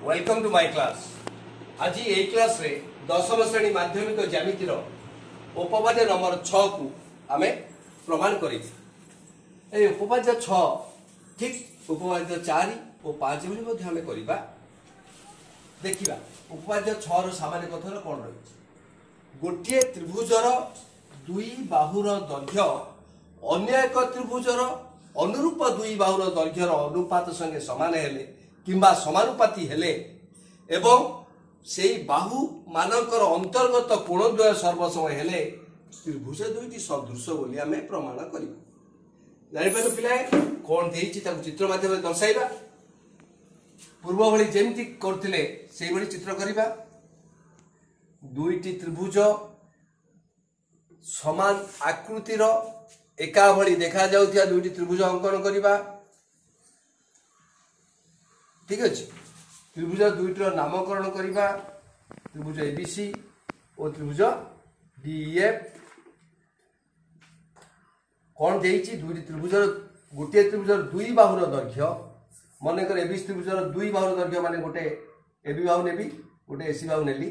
Welcome to my class. आज ये class रे दशम श्रेणी माध्यमिक ज्यामितिर उपपाद्य नंबर 6 को आमे प्रमाण करी। ए उपपाद्य 6 ठीक उपपाद्य 4 और 5 भली मध्ये आमे करिबा। देखिबा उपपाद्य 6 रो सामान्य कथन कोन रही। गोटिए त्रिभुजर दुई बाहुर दैर्घ्य अन्य एक त्रिभुजर अनुरूप दुई बाहुर दैर्घ्यर अनुपात संगे समान हेले किंबा समानुपाती हेले एवं सेई बाहु मानकर अंतर्गत कोणद्वय सर्वसमय हेले त्रिभुज दुईटी सदृश बोली आमे प्रमाण करिबा। जानि पालो पिलाए कोन देइछि ताकु चित्र माध्यम दर्शाइबा। पूर्व भली जेमति करथिले सेई भली चित्र करिबा। दुईटी त्रिभुज समान आकृतिर एका भली देखा जाउथिया दुईटी त्रिभुज अंकन करिबा। ठीक अछि। त्रिभुज दुईटर नामकरण करिबा। त्रिभुज एबीसी और त्रिभुज डीएफ कोन देइछि दुईटी त्रिभुजर गोटे त्रिभुजर दुई बाहुर दैर्घ्य माने कर एबीसी त्रिभुजर दुई बाहुर दैर्घ्य माने गोटे एबी बाहु नेबी गोटे एसी बाहु नेली।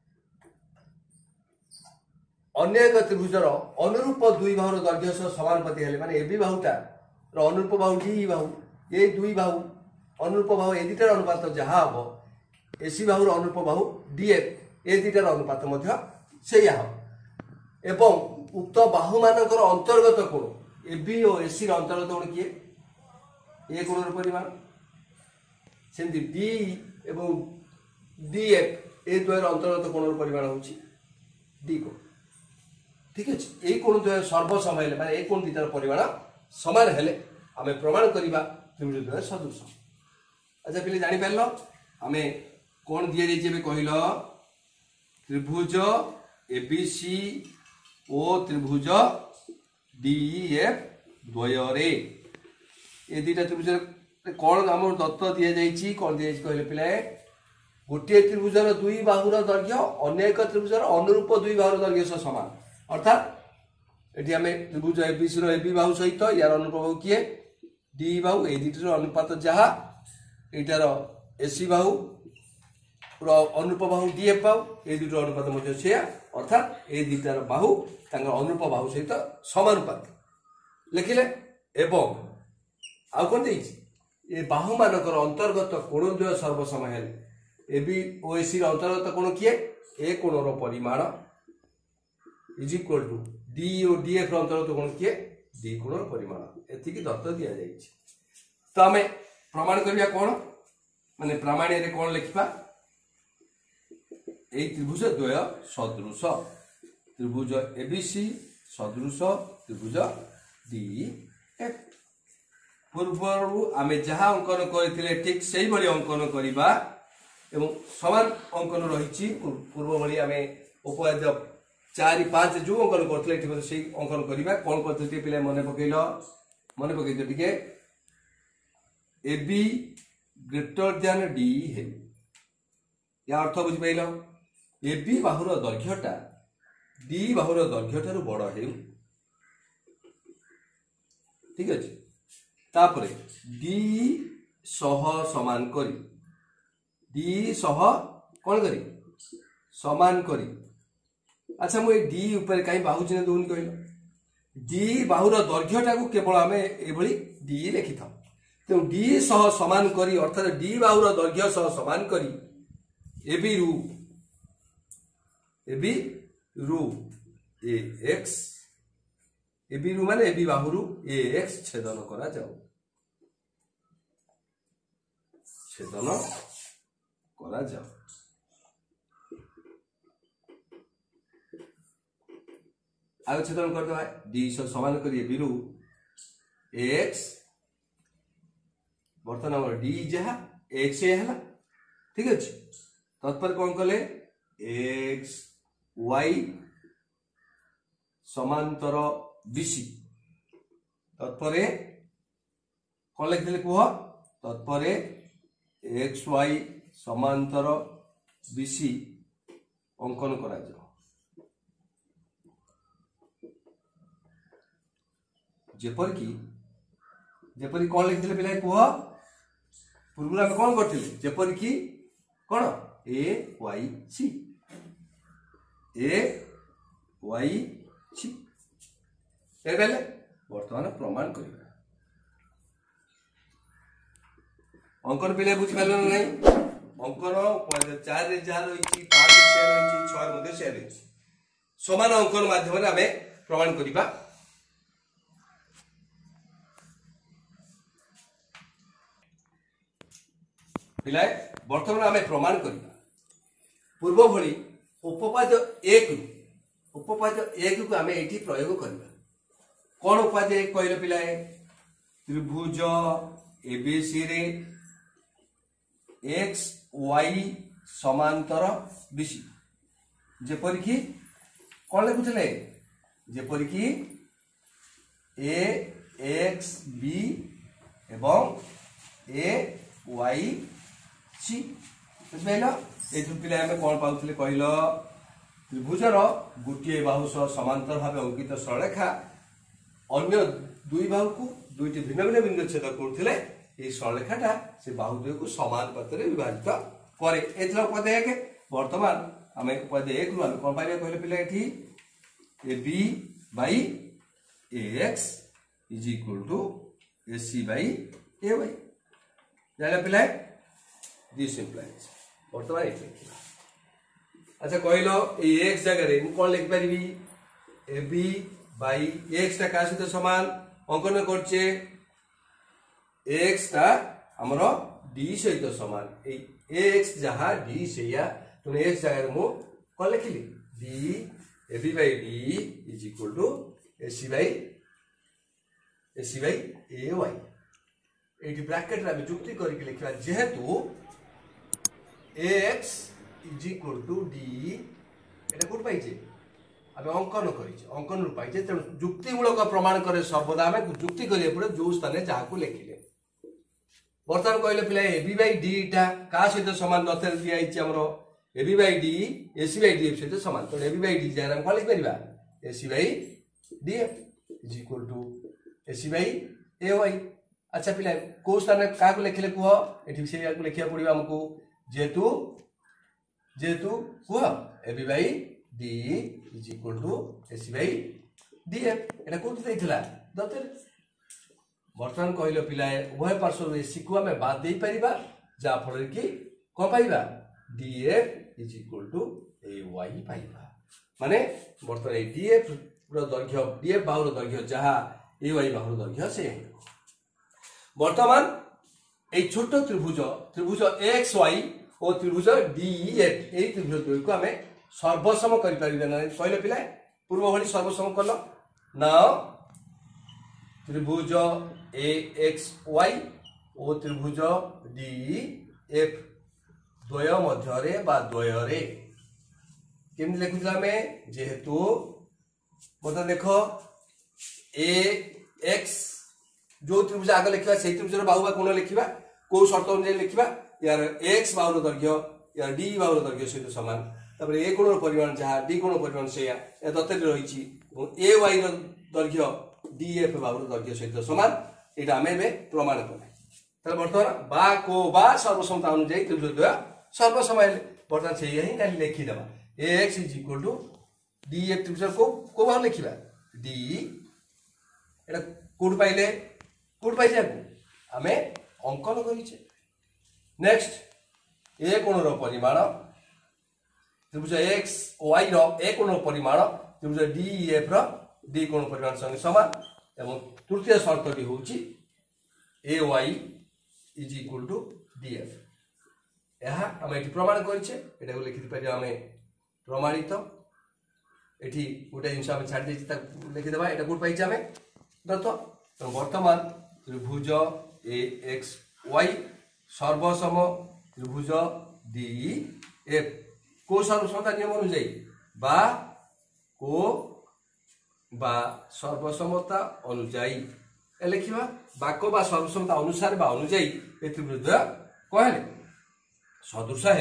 अन्य एक त्रिभुजर अनुरूप दुई बाहुर दैर्घ्य सह समानुपाती हेले माने एबी बाहुटा रो अनुरूप बाहु डी बाहु ए दुई बाहु अनुरूप बाहु ए दुटार अनुपात जहाँ हम एसी बाहुर अनुरूप बाहु डीएफ ए दुटार अनुपात मध्य सेया हम एवं उक्त बाहु मानकर अंतर्गत कोण एबी और एसी र अंतर्गत कोण किए ए कोणर परिमाण सेमती डी एवं डीएफ ए द्वयर अंतर्गत कोणर परिमाण होची डी कोण। ठीक अछि। ए कोण द्वय सर्वसम हेले माने ए कोण दुटार परिमाण समान हेले आमे प्रमाण करिबा त्रिभुज द्वय सदृश। अच्छा पिले जानि पारलो आमे कोण दिया जाय जेबे कहिलो त्रिभुज एबीसी ओ त्रिभुज डीएफ द्वयरे ए दुटा त्रिभुज कोण हमर दत्त दिया जायछि कोण दिया जायछि कहिले पिले गोटे त्रिभुजर दुई बाहुर दैर्घ्य अन्य एक त्रिभुजर अनुरूप दुई बाहुर दैर्घ्य सह समान अर्थात एठी हमें त्रिभुज एबीसी रो एबी बाहु सहित यार अनुरूप बाहु किए डी बाहु ए दुटार अनुपात जहा एटार एसी बाहु रो अनुरूप बाहु डीएफ बाहु ए दुटार अनुपात मध्य सेया अर्थात ए दुटार बाहु तांगर अनुरूप बाहु सहित समानुपात लिखिले एवं आ कोन देइछि ए बाहु मानकर अंतर्गत कोणद्वय सर्वसम हेले एबी ओ एसी रो अंतर्गत कोण किए ए कोणर परिमाण इज इक्वल टू डी और डीएफ रो अंतर्गत कोण किए डी कोणर परिमाण एति की दत्त दिया जाइछि। तो हमें प्रमाण करिया कोण माने प्रमाण रे कोण लिखिबा ए त्रिभुज द्वय सदृश त्रिभुज एबीसी सदृश त्रिभुज डीएफ। पूर्वरु आमे जहा अंकन करथिले ठीक सेही भली अंकन करिबा एवं समान अंकन रहिछि। पूर्व भली आमे उपपाद्य 4 5 जो अंकन करथिले ठीक सेही अंकन करिबा। कोन करथिले पिले मने पकैतो ठीक एबी ग्रेटर दैन डी है या अर्थ बुझि पाइलो एबी बाहुर दैर्घ्यटा डी बाहुर दैर्घ्य ठारू बड़ है। ठीक अछि। तापरे डी सह समान करी डी सह कोन करी समान करी। अच्छा मु ए डी ऊपर काई बाहु चिन्ह दोन कहलो डी बाहुर दैर्घ्यटा को केवल हमें ए भली डी लिखि था। तो डी सह समान करी अर्थात डी बाहुर दैर्घ्य सह समान करी एबी रू ए एक्स एबी रू माने एबी बाहुरु ए एक्स छेदन करा जाऊ आगे छेदन कर दवा डी सह समान करी एबी रू ए एक्स बर्तमान हमर डी जहा एक्स हैला। ठीक अछि। तत्पर कोन कले एक्स वाई समांतर बीसी तत्परे कोन लिखले कुह तत्परे एक्स वाई समांतर बीसी अंकन करा जाओ। जेपरी कोन लिखले पिला कुह पूर्व आम कौन करते जेपरिक कौन ए वाई सी बर्तमान प्रमाण करवा अंकन पिले बुझिपार ना अंकन 4 रे जहाँ रही 5 शेयर रही 6 मध्य शेयर रही समान अंकन माध्यम आम प्रमाण करवा पिलाए बर्तमान आम प्रमाण करवा पूर्व भली उपपाद्य एक को आम ये प्रयोग करवा कौन उपाध्य कहले पिलाए त्रिभुज एबीसी रे एक्स वाई समांतर बीसी जेपरिकी कौन लिखुले जेपरिकी ए एक्स बी एवं ए वाई सी बुझल ये पिला आम कौन पाते कहल त्रिभुजर गोटे बाहु सह समांतर भाव अंकित सरलरेखा अन्य दुई बाहु को दुईटी भिन्न भिन्न बिंदु छेद करते ये सरलरेखाटा से बाहु दुई को समान पत्र विभाजित करे उपाध्याय एक बर्तमान आम उपाध्याय एक रु कौन पाइबा कहले पिला A B by A X is equal to A C by A Y जाना पिला दिस इम्प्लाइज बर्तमान ये लिखा अच्छा कहल ये एक्स जगह कौन लिखिपारि ए बी बाई एक्स टा क्या सहित समान अंकन करचे एक्स टा आमर डी सहित समान एक्स जहाँ डी से तेनाली एक्स जगह मु कौन लिखिली D A B by D is equal to A C by A Y ये ब्रैकेट रे जुक्ति करके लिखा जेहेतु X is equal to D एटा कोट पाइजे आम अंकन अंकन रु पाइजे तेणु जुक्तिमूलक प्रमाण करे सर्वदा आम जुक्ति करिया पड़े जो स्थान जहाँ को लिखिले बर्तमान कहले पिला ए बी बाई डी टा का सहित समान नथर दिया आमर A B by D A C by D F सहित समान तो ए बी बाई डी जगह कौन लिखिपर A C by D F is equal to A C by A Y अच्छा पिला कौ स्थान क्या लिखिले कह ये लिखा पड़ो आमको जेहेतु कह A B by D is equal to A C by D F एटा कौन देइथिला दतर बर्तमान कहल पिलाए उभय पार्श्व ए सी को आम बाद दे पारिबा जा फल कि कौन पाइबा D F is equal to A Y पाइबा माने बर्तमान ए डी एफ दैर्घ्य डी एफ बाहुर दैर्घ्य जहाँ ए वाई बाहुर दैर्घ्य से बर्तमान ये छोट त्रिभुज एक्स वाई और त्रिभुज डी एफ यही त्रिभुज दुई को आम सर्वसम कर कहले पिला पूर्व भली सर्वसम कल ना त्रिभुज ए एक्स वाई और त्रिभुज डी एफ द्वय मध्य द्वय केमती लिखुला आम जेहेतु बता देख ए एक्स जो त्रिभुज आग लिखा से त्रिभुजर बाहुबा कोण लिखा कौ शर्त अनुसार लिखा यार एक्स बाहुर दैर्घ्य यार डी बाहुर दैर्घ्य सहित सामान तापर ए कोण परिमाण जहाँ डी कोण परिमाण से दत्तरी रही ए वाई दैर्घ्य डी एफ बाहुर दैर्घ्य सहित सामान यहाँ आम ए प्रमाण कले बर्तमान बा को बा सर्वसमता अनुଯାयी त्रिभुज द्वय सर्वसम बर्तमान से ही लिखिदे A X is equal to D F त्रिभुज को बाहु लिखा डी एटा कौट पाइले कौट पाइजे आम अंकन करें नेक्स्ट ए कोण परिमाण त्रिभुज एक्स वाई ए कोण परिमाण त्रिभुज डी एफ डी कोण परिमाण संगे समान एवं तृतीय शर्तटी हूँ A Y is equal to D F यह आम ये प्रमाण करें लिखिपार आम प्रमाणित ये गोटे जिन छाड़ लिखिदे यहाँ कौट पाइचे आम दत्त तो बर्तमान त्रिभुज ए एक्स वाई सर्वसम त्रिभुज डी एफ को सर्वसमता नियम अनुଯାयी बा सर्वसमता अनुଯାयी लिखा बाक बा सर्वसमता अनुसार बा अनुଯାयी ये त्रिभुज द्वय कौन सदृश है।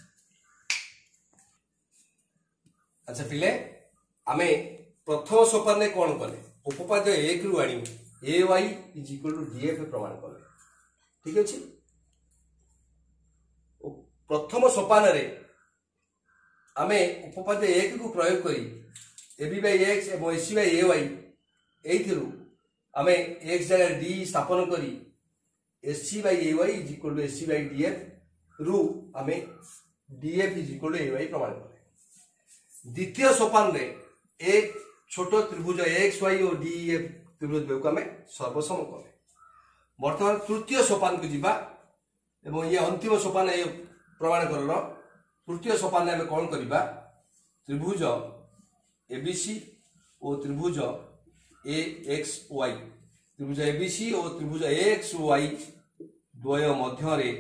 अच्छा पिले आम प्रथम सोपान कौन कले उपपाद्य एक रु आनी A Y is equal to D F प्रमाण कले ठीक अच्छे प्रथम सोपान रे आमे उपपाद्य 1 को प्रयोग करी ab by x एवं ac by ay एइथिरु आमे x जगह d स्थापन करी ac by ay is equal to ac by df रु आमे df is equal to ay प्रमाण करें। द्वितीय सोपान रे एक छोटो त्रिभुज xy और def त्रिभुज को आमे सर्वसम करें। वर्तमान तृतीय सोपान को जीवा एवं ये अंतिम सोपान ये प्रमाण करर तृतीय सोपान में कौन करिबा त्रिभुज एबीसी और त्रिभुज AXY त्रिभुज एबीसी और त्रिभुज AXY द्वय मध्य रे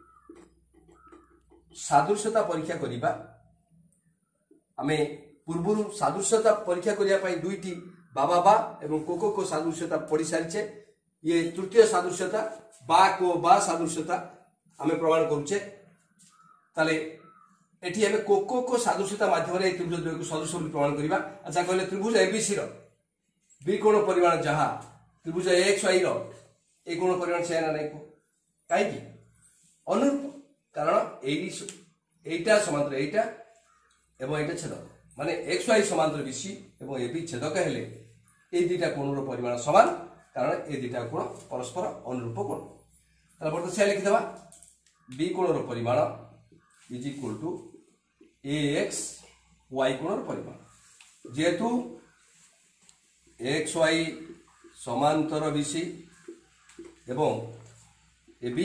सादृश्यता परीक्षा करिबा। आमे पूर्व सादृश्यता परीक्षा करिया पई दुईटी बाबा बा एवं कोको को सादृश्यता पढ़ी सारिचे। ये तृतीय सादृश्यता बा को बा सादृश्यता आमे प्रमाण करूचे। ताले एठी हमें कोको को सादृश्यता माध्यम रे त्रिभुज द्वय को सदृश बोली प्रमाण करिबा। अच्छा कहले त्रिभुज एबीसी रो बी कोण परिमाण जहा त्रिभुज AXY रो ए कोण परिमाण से ना नै को काई की अनुरूप कारण एटा समांतर एटा एवं एटा छेदक माने XY समांतर BC एवं AB छेदक हेले ए दुटा कोण रो परिमाण समान कारण ए दुटा कोण परस्पर अनुरूप कोण। ताले बर्त से लिखि देबा बी कोण रो परिमाण इज इक्वल टू AXY कोण रो परिमाण जेतु XY समांतर BC एवं AB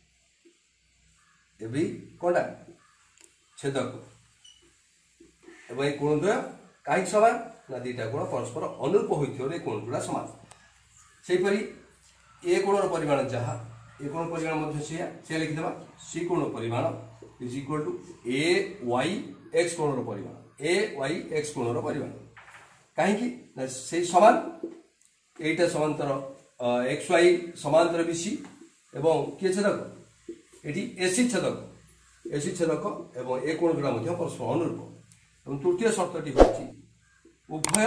कोणा छेदक एवं ए कोण द्वय काई समान ना दुटा कोण परस्पर अनुरूप होइथियो रे कोण दुटा समान। सेही परी ए कोण रो परिमाण जहा ए कोण परिमाण मध्य से लिखि देबा सी कोण रो परिमाण इज इक्वल टू AYX कोण रो परिमाण AYX कोण रो परिमाण काहे की ना से समान एटा समांतर XY समांतर BC एवं के छेदक एटी AC छेदक एवं ए कोण दुटा मध्य परस्पर अनुरूप। एवं तृतीय शर्तटी होची उभय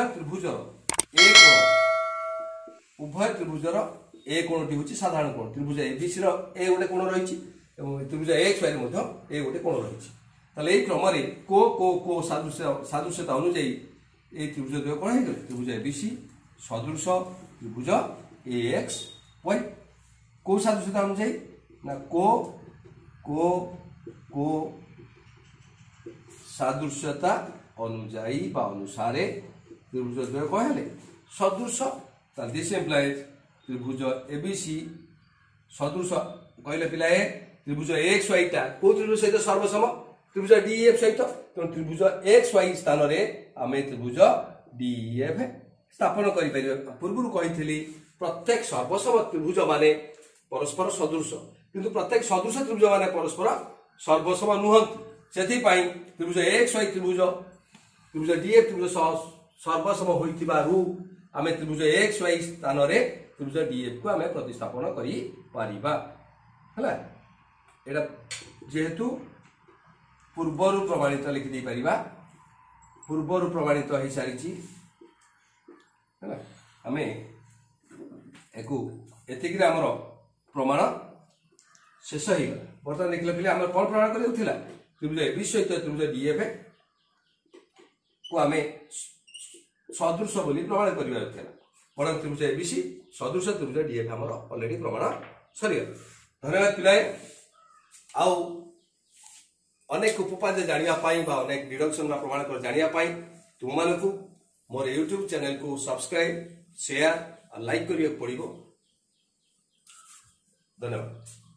त्रिभुजर ए कोणटी होची साधारण कोण त्रिभुज एबीसी रो ए गोटे कोण रहिची एवं त्रिभुज XY रे मध्य ए गोटे कोण रहिची। ताले एई क्रम रे को सादृश्यता अनुसार ए त्रिभुज द्वय कोण हे गले त्रिभुज एबीसी सदृश त्रिभुज AXY को सादृश्यता अनुसार ना को सादृश्यता अनुजाई बा अनुसारे त्रिभुज द्वय कहले सदृश दिस एम्प्लाइज त्रिभुज एबीसी सदृश कहले पिलाए त्रिभुज AXY टा को त्रिभुज सहित सर्वसम त्रिभुज DEF सहित तो त्रिभुज XY स्थान रे आमे त्रिभुज DEF स्थापन करि परिबा। पूर्व कहिथिली प्रत्येक सर्वसम त्रिभुज माने परस्पर सदृश किंतु प्रत्येक सदृश त्रिभुज माने परस्पर सर्वसम नुहंत सेथि पई त्रिभुज AXY त्रिभुज DF त्रिभुज सर्वसम होइतिबारु आमे त्रिभुज XY स्थान रे त्रिभुज DF को आमे प्रतिस्थापन करि पारिबा हला। एटा जेहेतु पूर्वरु प्रमाणित लिखि दे पारिबा पूर्वरु प्रमाणित हे सारिची हला। आमे एको एतिकरे हमर प्रमाण शेष हो गला। बर्तमान देखले पिले हमर कोन प्रमाण करे उथिला त्रिभुज एबीसी सहित त्रिभुज DF को आमे सदृश बोली प्रमाण करिबा उथिला बडन त्रिभुज एबीसी सदृश त्रिभुज DF हमर ऑलरेडी प्रमाण सरी गला। धन्यवाद पिलाए। आउ अनेक उपपाद्य जानिया पाई बा अनेक डिडक्शन बा प्रमाण कर जानिया पाई तुम मानकु मोर YouTube चैनल को सब्सक्राइब शेयर और लाइक करियो पड़िबो। धन्यवाद।